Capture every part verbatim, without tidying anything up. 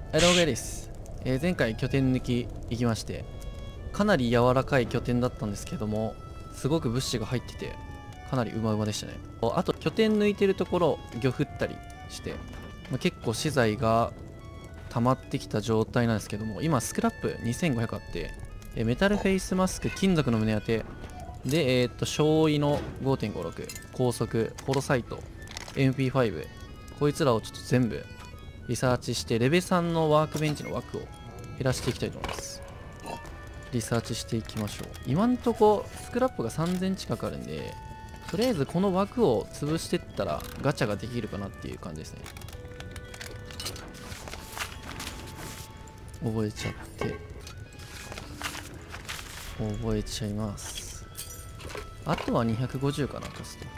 はい、了解です。えー前回拠点抜き行きまして、かなり柔らかい拠点だったんですけども、すごく物資が入ってて、かなりうまうまでしたね。あと、拠点抜いてるところ、魚振ったりして、まあ、結構資材が溜まってきた状態なんですけども、今、スクラップにせんごひゃくあって、えーメタルフェイスマスク、金属の胸当て、で、えーっと、小位の ごてんごろく、高速、ホロサイト、エムピーファイブ、こいつらをちょっと全部リサーチして、レベさんのワークベンチの枠を減らしていきたいと思います。リサーチしていきましょう。今んとこ、スクラップがさんぜん近くあるんで、とりあえずこの枠を潰していったらガチャができるかなっていう感じですね。覚えちゃって。覚えちゃいます。あとはにひゃくごじゅうかな、コスト。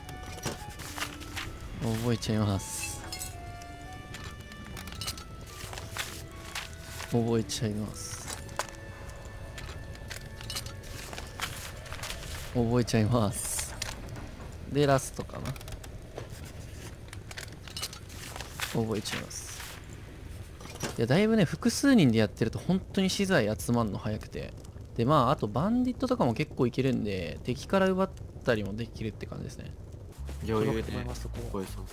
覚えちゃいます。覚えちゃいます。覚えちゃいます。で、ラストかな。覚えちゃいます。いや、だいぶね、複数人でやってると本当に資材集まるの早くて。で、まあ、あとバンディットとかも結構いけるんで、敵から奪ったりもできるって感じですね。 余裕で思いますこ超えそう。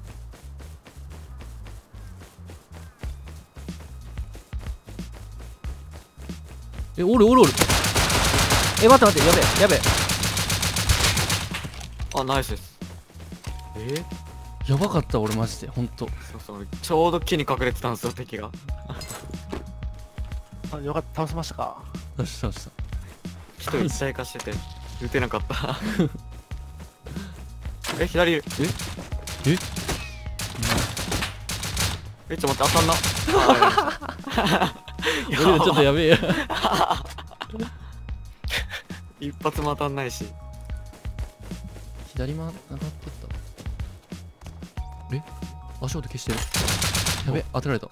え、おるおるおる。え、待って待って、やべえ、やべえ。 あ、ナイスです。えー、 やばかった、俺マジで、ほんと。 そうそう、ちょうど木に隠れてたんですよ、敵が。 あ、よかった、倒せましたか。 どうしたどうした。 木と一体化してて、撃てなかった。え、左いる。 えええ、ちょっと待って、当たんな。 俺らちょっとやべえや。 一発も当たんないし。 左曲がってったえ足音消してる。やべ、当てられた。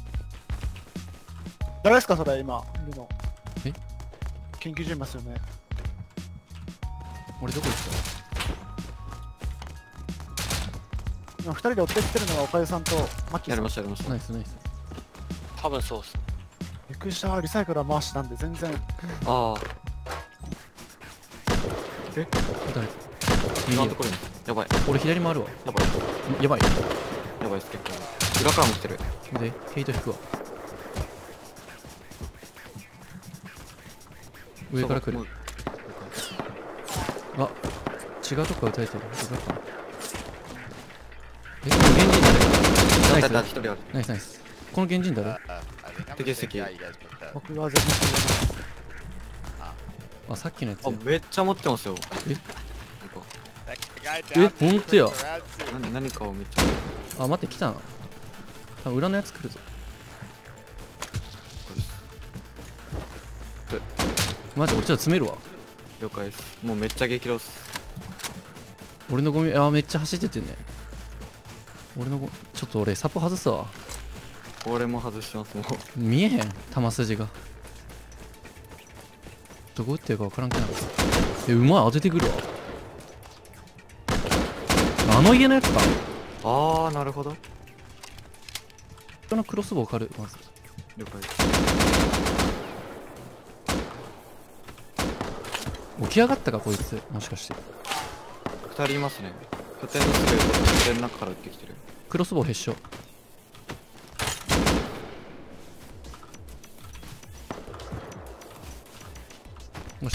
誰ですか、それ、今、いるの。 え研究所いますよね。 俺どこ行った今、二人で追ってきてるのが岡井さんとマッキーさん。 やりました、やりました。 ナイスナイス。 多分そうっす。 びっくりした、リサイクルは回したんで、全然。 ああ、 撃たれた。いいよ今のところに。やばい、 俺左回るわ。 やばい、 やばい。 やばいです、結構。裏からも来てる。 で、ヘイト引くわ。上から来るもう。 あ、違うとこから撃たれてる。よかったな。え、この原人誰？ナイスだだ、一人ある。 ナイスナイス。この原人誰？ 敵席。 僕が全然知あ、さっきのやつあ、 や。 めっちゃ持ってますよ。 えなんかえ、ほんとや。 何、何かをめっちゃ。 あ、待って、来たな。あ、裏のやつ来るぞ。マジ俺ちょっと詰めるわ。 了解です。もうめっちゃ激ロス。 俺のゴミ、あ、めっちゃ走ってってんね。俺のゴミ、ちょっと俺サポ外すわ。 俺も外してます、もう。 見えへん、球筋が。どこ打ってるか分からんけど。え、うまい、当ててくるわ。あの家のやつか。 ああ、なるほど。 人のクロスボウ狩る、まず。 了解です。 起き上がったか、こいつ。もしかして。 二人いますね。拠点のすぐ拠点の中から撃ってきてる。 クロスボウへっしょ。もし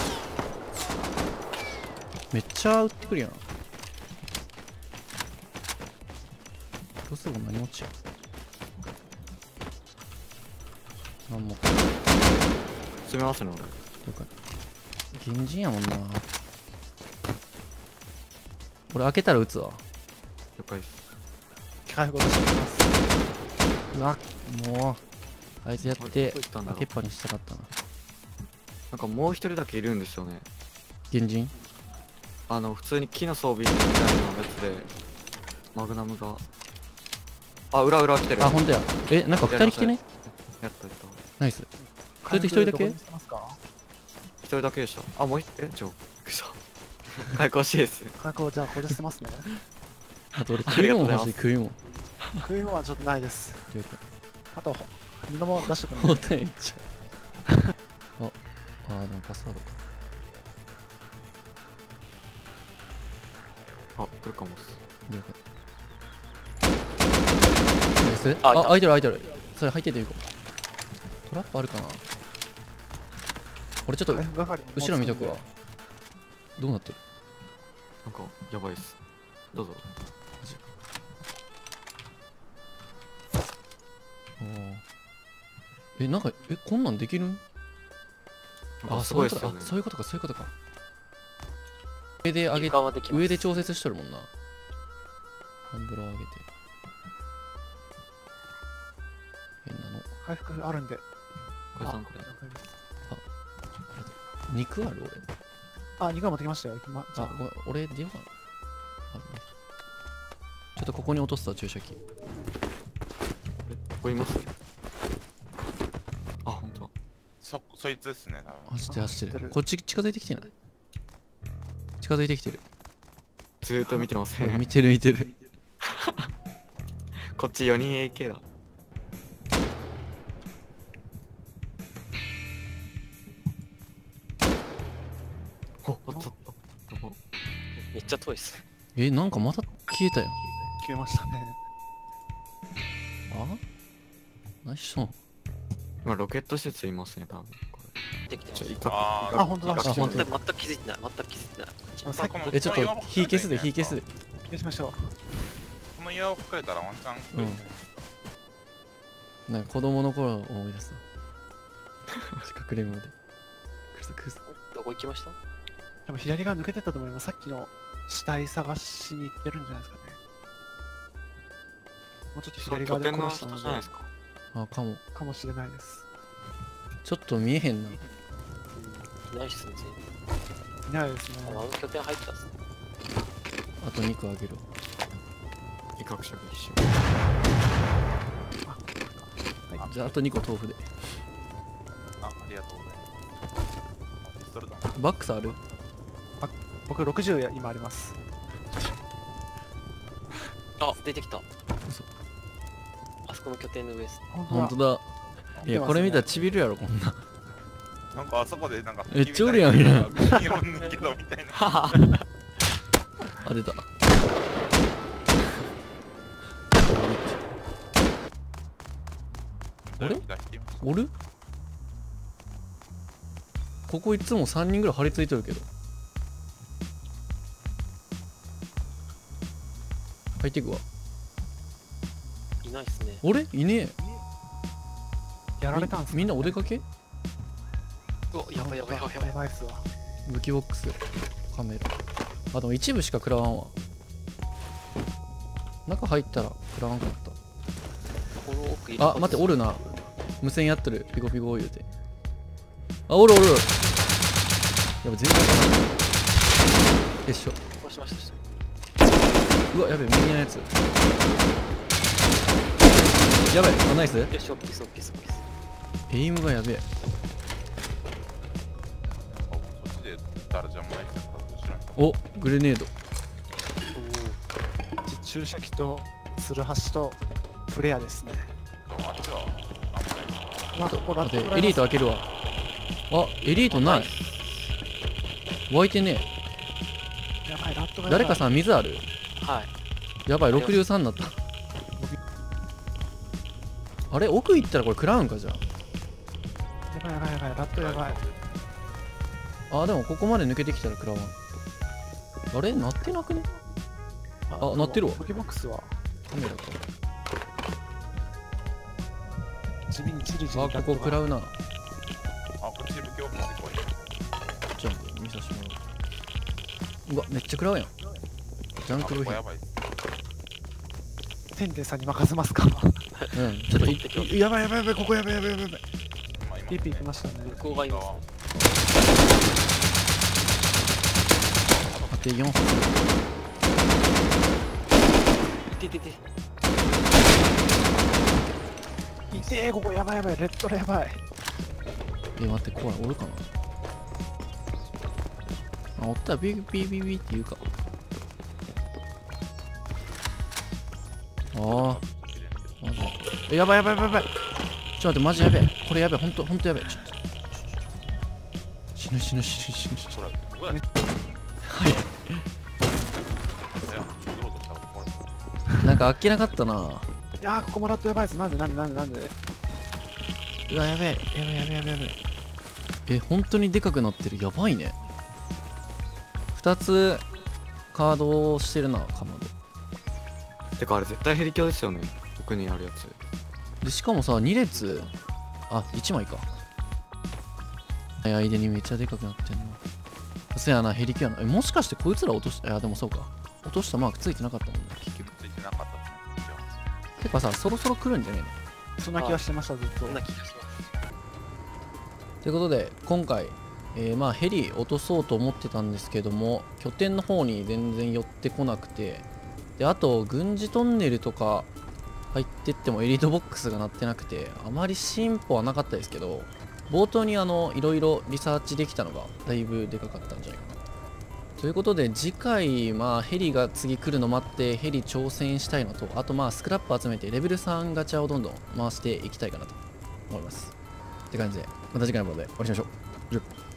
めっちゃ撃ってくるやん。クロスボウ何持ちや。なんも。 詰めますね、俺。 了解。原人やもんな。俺開けたら撃つわ。 了解です。 機械ごとしてます。 うわ、もうあいつやってどこ行ったんだろう開けっぱにしたかったな。 なんかもう一人だけいるんですよね。 原人あの、普通に木の装備みたいなやつで、マグナムが。あ、裏裏来てる。 あ、ほんとや。え、なんか二人来てね。 やったやった。 ナイス。それで一人だけどこにしてますか。 一人だけでした。あ、もう一人、え、ちょ、びっくりした。開口しいです。 火薬をじゃあこれ捨てますね。 あと俺あ食い物りがとうございます欲しい食い物。 食い物はちょっとないです。 了解あと布も出してくるもったいんちゃうああでもパスワードかあ、来るかもっす。 了解ナイス。 あいたあ開いてる開いてる。それ入ってていこう。トラップあるかな。俺ちょっと後ろ見とくわ。どうなってる。 なんか、やばいっす。どうぞ。 おーえなんかえこんなんできるん。 あ、 あすごいっすよねそういうことか。そういうことかそういうことか。上で上げ床はできます上で調節しとるもんな。ハンドラー上げて変なの。 回復あるんで。 これさんこれ。 肉ある俺。 あ、肉は持ってきましたよ。ま、じゃあごめん俺出ようかな。あちょっとここに落とすわ注射器。 ここいますあ、ほんと。 そ、そいつですね、多分。 走ってる走ってる。 走ってるこっち近づいてきてない。近づいてきてる。 ずーっと見てますね。 見てる見てる。 こっちよにん エーケー だ。お、おっとっと。 めっちゃ遠いっす。 えなんかまた消えたよ。 消えましたね。 あナイスション。 今ロケット施設いますね、多分。こできてます。 れちょ、いかあーあほんとだいかあほんとだ全く全く気づいてない。全く気づいてない。 あさっきこのえちょっとこの岩火消すで火消すで。 消しましょう。 この岩を吹かれたらワンチャン。 うんなんか子供の頃を思い出すな。隠れんぼで。クソクソ。 どこ行きました？ 多分左側抜けてったと思います。さっきの死体探しに行ってるんじゃないですかね。もうちょっとその左側で拠点の殺したので人じゃないですか。 あかも。 かもしれないです。 ちょっと見えへんな。 いないっすね。全いないですね。 然あの拠点入ってたっすね。 あと肉あげるわ。 威嚇射撃しよじゃああとにこ豆腐で。 あ、ありがとうございます。それだ。 バックスある。 僕ろくじゅう今あります。 あ、出てきた。 嘘。 あそこの拠点の上っす。 本ほんとだ。いやこれ見たらちびるやろこんな。 なんかあそこでなんか。 めっちゃおるやんみたいな日本抜けどみたいな。 あ出た。あれ出してみましおるここいつもさんにんぐらい張り付いてるけど。入っていくわ。 いないっすね。 俺いねえ。 やられたんすか。 みんなお出かけ。 うわ、やばいやばいやばいやばい。 やばいっすわ。 武器ボックスカメラ。あでも一部しか食らわんわ。中入ったら食らわんかった。 この奥いるあ待っておるな。無線やってるピコピコ言うて。あおるおる。やば全然わかんない。よいしょ。 壊しました。 うわやべえ右のやつ。やばいあナイス。 よし、オッケーオッケーオッケー。 エイムがやべえ。 た。そっちで誰じゃもないですか。後ろに。 おグレネード。 注射器とツルハシとフレアですね。 あっちはあんまり。 まあ、ここラ待ってエリート開けるわ。あエリートない。湧いてねえ。 やばい、ラットがやばい。 誰かさん水ある。 はい。 やばいろくじゅうさんになった。あれ奥行ったらこれ食らうんかじゃやばいやばいやばい、ラットやばい。 ああでもここまで抜けてきたら食らわん。あれなってなくね。あ鳴ってるわ武器ボックスはカメラか。 地味にチリチリあここ食らうな。 あ、こっち武器を持ってこい。 ジャンプ見させてもらう。うわめっちゃ食らうやん。ジャンあ、 ク部品。 ここやばいっす。 天帝さんに任せますか。 うんちょっといいやばいやばいやばい、ここやばいやばいやばい。 まあ今ピーピー行きましたね。 向こうがいますね。 あとよん発。 いててて。 いてー、ここやばいやばい、レッドラやばい。 え待って怖いおるかな。あおったらビービービービーって言うか。ああマジえやばいやばいやばいやばい。ちょっと待って、マジやべえ。これやべえ、ほんとほんとやべえ。ちょっと死ぬ死ぬ死ぬ死ぬ死ぬ。 そらどこやねん。 はい。 いや乗ろうとしたらこれなんかあっけなかったな。 いやー、ここもらっとやばいです。なんでなんでなんでなんで。 うわやべえやべえやべえやべえやべえ。え本当にでかくなってる。やばいね。ふたつカードしてるな、かまど。 てかあれ絶対ヘリ鏡ですよね。奥にあるやつ。 でしかもさに列、あいちまいか。間にめっちゃでかくなってんな。そやな、ヘリキュアな。えもしかしてこいつら落とした、いやでもそうか、落としたマークついてなかったもんね結局。 ついてなかったですね。 てかさそろそろ来るんじゃねえの。 そんな気がしてました、ずっとそん。な気がします。 ということで今回、えーまあヘリ落とそうと思ってたんですけども、拠点の方に全然寄ってこなくて、であと軍事トンネルとか入ってってもエリートボックスが鳴ってなくて、あまり進歩はなかったですけど、冒頭にあのいろいろリサーチできたのがだいぶでかかったんじゃないかなということで、次回まあヘリが次来るの待ってヘリ挑戦したいのと、あとまあスクラップ集めてレベルさんガチャをどんどん回していきたいかなと思いますって感じで、また次回の動画でお会いしましょう。